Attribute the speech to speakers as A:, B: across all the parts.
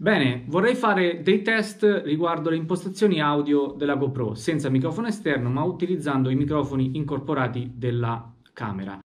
A: Bene, vorrei fare dei test riguardo le impostazioni audio della GoPro, senza microfono esterno, ma utilizzando i microfoni incorporati della camera.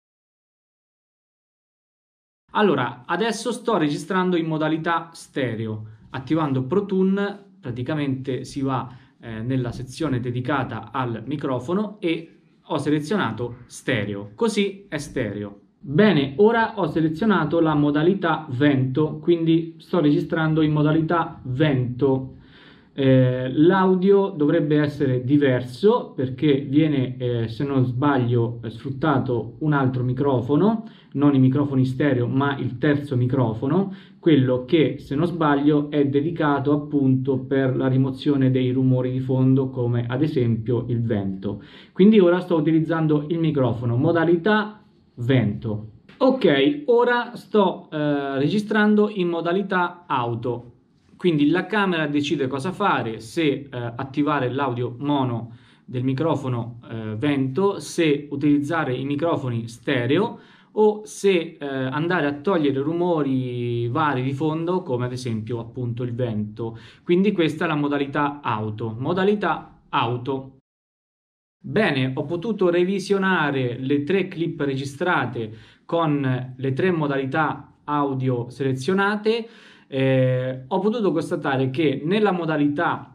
A: Allora, adesso sto registrando in modalità stereo. Attivando ProTune, praticamente si va nella sezione dedicata al microfono e ho selezionato stereo. Così è stereo. Bene, ora ho selezionato la modalità vento, quindi sto registrando in modalità vento. L'audio dovrebbe essere diverso perché viene, se non sbaglio, sfruttato un altro microfono, non i microfoni stereo, ma il terzo microfono, quello che, se non sbaglio, è dedicato appunto per la rimozione dei rumori di fondo, come ad esempio il vento. Quindi ora sto utilizzando il microfono, modalità vento. Ok, ora sto registrando in modalità auto. Quindi la camera decide cosa fare, se attivare l'audio mono del microfono vento, se utilizzare i microfoni stereo o se andare a togliere rumori vari di fondo, come ad esempio appunto il vento. Quindi questa è la modalità auto. Modalità auto. Bene, ho potuto revisionare le 3 clip registrate con le 3 modalità audio selezionate. Ho potuto constatare che nella modalità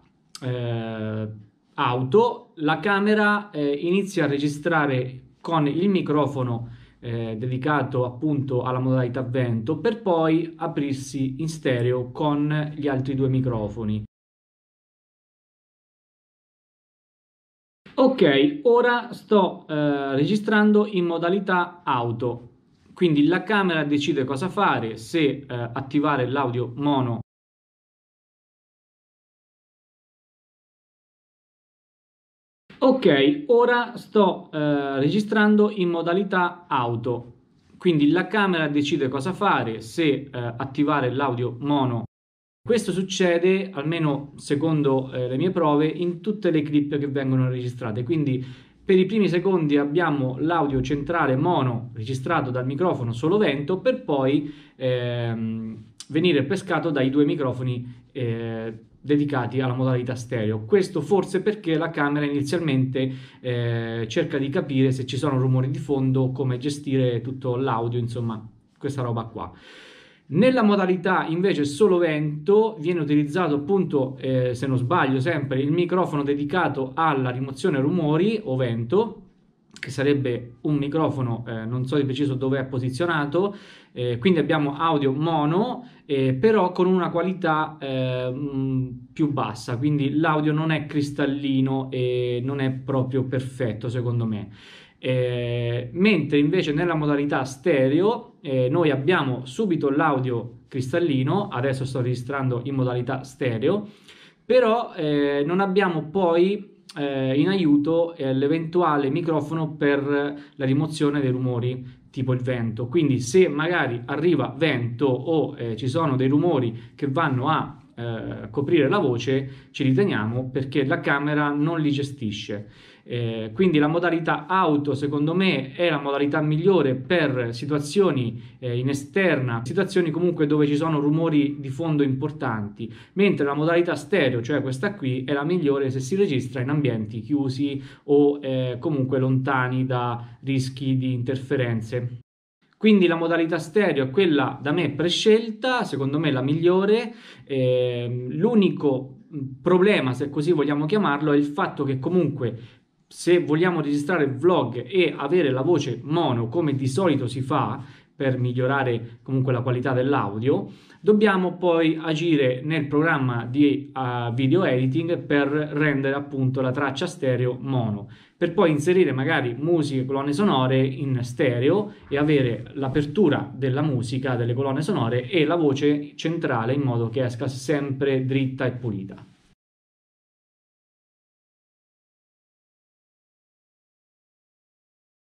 A: auto la camera inizia a registrare con il microfono dedicato appunto alla modalità vento, per poi aprirsi in stereo con gli altri 2 microfoni. Ok, ora sto registrando in modalità auto, quindi la camera decide cosa fare, se attivare l'audio mono. Ok, ora sto registrando in modalità auto, quindi la camera decide cosa fare, se attivare l'audio mono. Questo succede, almeno secondo le mie prove, in tutte le clip che vengono registrate. Quindi per i primi secondi abbiamo l'audio centrale mono registrato dal microfono solo vento, per poi venire pescato dai 2 microfoni dedicati alla modalità stereo. Questo forse perché la camera inizialmente cerca di capire se ci sono rumori di fondo, come gestire tutto l'audio, insomma, questa roba qua. Nella modalità invece solo vento viene utilizzato appunto, se non sbaglio sempre, il microfono dedicato alla rimozione rumori o vento, che sarebbe un microfono, non so di preciso dove è posizionato, quindi abbiamo audio mono, però con una qualità più bassa, quindi l'audio non è cristallino e non è proprio perfetto secondo me. Mentre invece nella modalità stereo noi abbiamo subito l'audio cristallino, adesso sto registrando in modalità stereo, però non abbiamo poi in aiuto l'eventuale microfono per la rimozione dei rumori tipo il vento. Quindi se magari arriva vento o ci sono dei rumori che vanno a coprire la voce, ci riteniamo, perché la camera non li gestisce. Quindi la modalità auto secondo me è la modalità migliore per situazioni in esterna, situazioni comunque dove ci sono rumori di fondo importanti, mentre la modalità stereo, cioè questa qui, è la migliore se si registra in ambienti chiusi o comunque lontani da rischi di interferenze. Quindi la modalità stereo è quella da me prescelta, secondo me la migliore. L'unico problema, se così vogliamo chiamarlo, è il fatto che comunque se vogliamo registrare vlog e avere la voce mono, come di solito si fa per migliorare comunque la qualità dell'audio, dobbiamo poi agire nel programma di video editing per rendere appunto la traccia stereo mono, per poi inserire magari musiche, colonne sonore in stereo e avere l'apertura della musica, delle colonne sonore e la voce centrale in modo che esca sempre dritta e pulita.